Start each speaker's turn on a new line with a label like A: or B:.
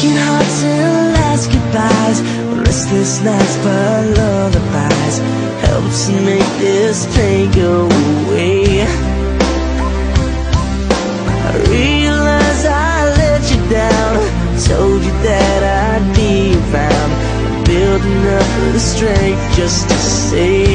A: Breaking hearts and last goodbyes, restless nights but lullabies help to make this pain go away. I realize I let you down, told you that I'd be around, building up the strength just to say